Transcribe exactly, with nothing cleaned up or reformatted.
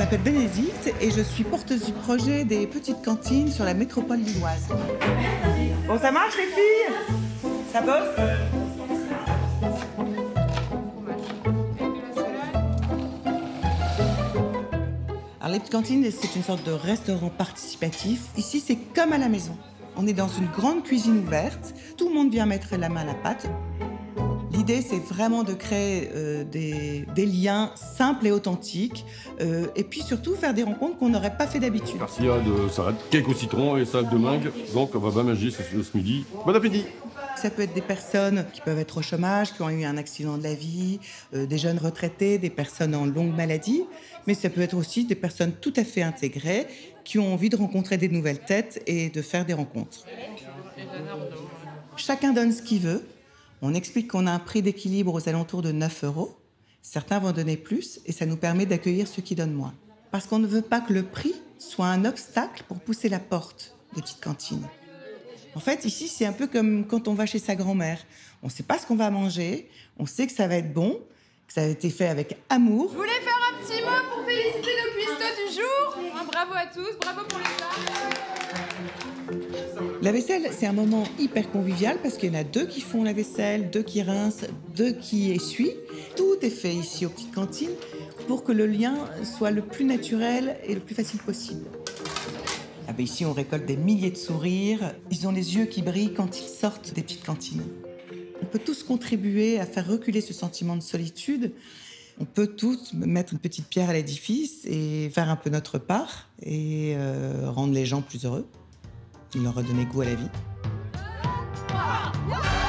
m'appelle Bénédicte et je suis porteuse du projet des petites cantines sur la métropole lilloise. Bon, ça marche les filles? Ça bosse? Alors les petites cantines, c'est une sorte de restaurant participatif. Ici, c'est comme à la maison. On est dans une grande cuisine ouverte. Tout le monde vient mettre la main à la pâte. L'idée, c'est vraiment de créer euh, des, des liens simples et authentiques. Euh, et puis surtout, faire des rencontres qu'on n'aurait pas fait d'habitude. Garcia de salade, cake au citron et salade de mangue. Donc, on va bien manger ce, ce midi. Bon appétit! Ça peut être des personnes qui peuvent être au chômage, qui ont eu un accident de la vie, euh, des jeunes retraités, des personnes en longue maladie. Mais ça peut être aussi des personnes tout à fait intégrées qui ont envie de rencontrer des nouvelles têtes et de faire des rencontres. Chacun donne ce qu'il veut. On explique qu'on a un prix d'équilibre aux alentours de neuf euros. Certains vont donner plus et ça nous permet d'accueillir ceux qui donnent moins. Parce qu'on ne veut pas que le prix soit un obstacle pour pousser la porte des petites cantines. En fait, ici, c'est un peu comme quand on va chez sa grand-mère. On ne sait pas ce qu'on va manger, on sait que ça va être bon, que ça a été fait avec amour. Vous voulez faire un petit mot pour féliciter nos cuistots du jour? Un bravo à tous, bravo pour les femmes. La vaisselle, c'est un moment hyper convivial parce qu'il y en a deux qui font la vaisselle, deux qui rincent, deux qui essuient. Tout est fait ici aux petites cantines pour que le lien soit le plus naturel et le plus facile possible. Ah ben ici, on récolte des milliers de sourires. Ils ont les yeux qui brillent quand ils sortent des petites cantines. On peut tous contribuer à faire reculer ce sentiment de solitude. On peut tous mettre une petite pierre à l'édifice et faire un peu notre part et euh, rendre les gens plus heureux. Leur redonner goût à la vie.